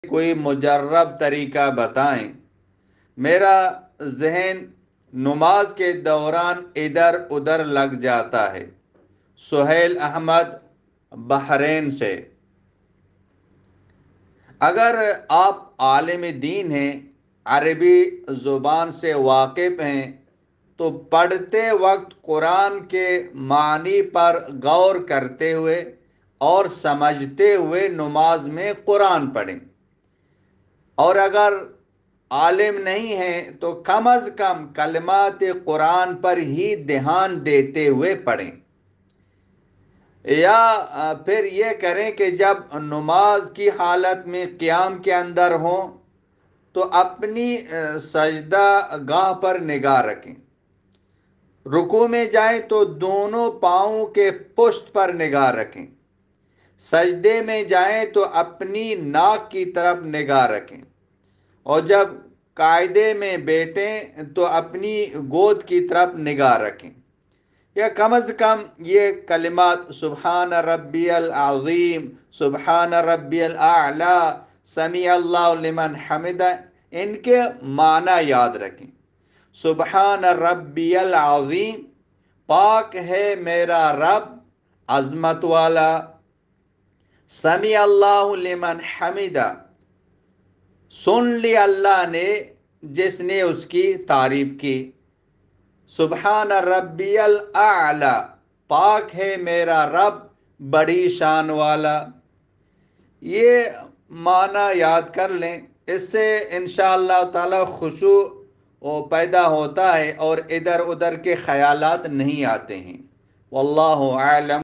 کوئی مجرب طریقہ بتائیں، میرا ذہن نماز کے دوران ادھر ادھر لگ جاتا ہے۔ سہیل احمد، بحرین سے۔ اگر آپ عالم دین ہیں، عربی زبان سے واقف ہیں، تو پڑھتے وقت قرآن کے معنی پر غور کرتے ہوئے اور سمجھتے ہوئے نماز میں قرآن پڑھیں، اور اگر عالم نہیں ہیں تو کم از کم کلمات قرآن پر ہی دھیان دیتے ہوئے پڑھیں، یا پھر یہ کریں کہ جب نماز کی حالت میں قیام کے اندر ہوں تو اپنی سجدہ گاہ پر نگاہ رکھیں، رکوع میں جائیں تو دونوں پاؤں کے پشت پر نگاہ رکھیں، سجدے میں جائیں تو اپنی ناک کی طرف نگاہ رکھیں، اور جب قاعدے میں بیٹھیں تو اپنی گود کی طرف نگاہ رکھیں، یا کم از کم یہ کلمات سبحان ربی العظیم، سبحان ربی الاعلی، سمیع اللہ لمن حمدہ، ان کے معنی یاد رکھیں۔ سبحان ربی العظیم، پاک ہے میرا رب عظمت والا، سمیع اللہ لمن حمدہ، سن لی اللہ نے جس نے اس کی تعریف کی، سبحان ربی الاعلی، پاک ہے میرا رب بڑی شان والا۔ یہ معنی یاد کر لیں، اس سے انشاءاللہ تعالی خشوع پیدا ہوتا ہے اور ادھر ادھر کے خیالات نہیں آتے ہیں۔ واللہ اعلم۔